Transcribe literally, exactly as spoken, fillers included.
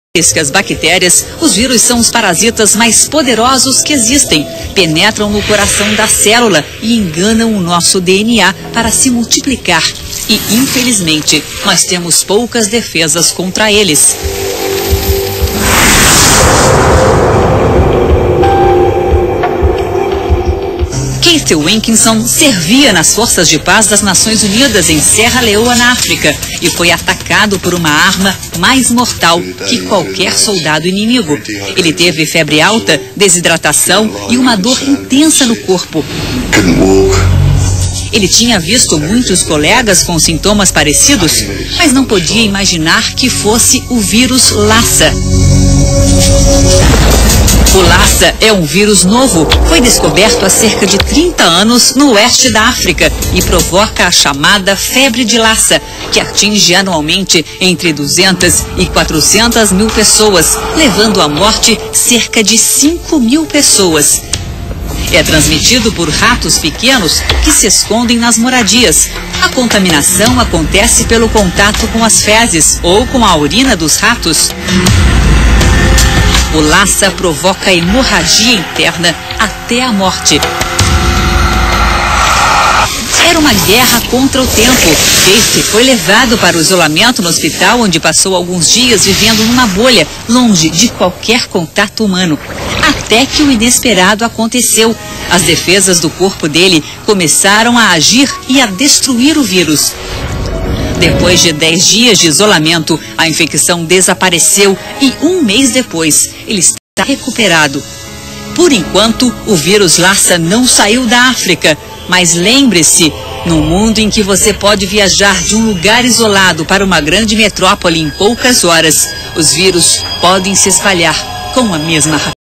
que as bactérias, os vírus são os parasitas mais poderosos que existem. Penetram no coração da célula e enganam o nosso D N A para se multiplicar. E, infelizmente, nós temos poucas defesas contra eles. Keith Wilkinson servia nas Forças de Paz das Nações Unidas em Serra Leoa, na África, e foi atacado por uma arma mais mortal que qualquer soldado inimigo. Ele teve febre alta, desidratação e uma dor intensa no corpo. Ele tinha visto muitos colegas com sintomas parecidos, mas não podia imaginar que fosse o vírus Lassa. O Lassa é um vírus novo, foi descoberto há cerca de trinta anos no oeste da África e provoca a chamada febre de Lassa, que atinge anualmente entre duzentas e quatrocentas mil pessoas, levando à morte cerca de cinco mil pessoas. É transmitido por ratos pequenos que se escondem nas moradias. A contaminação acontece pelo contato com as fezes ou com a urina dos ratos. O Lassa provoca hemorragia interna até a morte. Era uma guerra contra o tempo. Keith foi levado para o isolamento no hospital, onde passou alguns dias vivendo numa bolha, longe de qualquer contato humano. Até que o inesperado aconteceu. As defesas do corpo dele começaram a agir e a destruir o vírus. Depois de dez dias de isolamento, a infecção desapareceu e um mês depois, ele está recuperado. Por enquanto, o vírus Lassa não saiu da África, mas lembre-se, no mundo em que você pode viajar de um lugar isolado para uma grande metrópole em poucas horas, os vírus podem se espalhar com a mesma rapidez.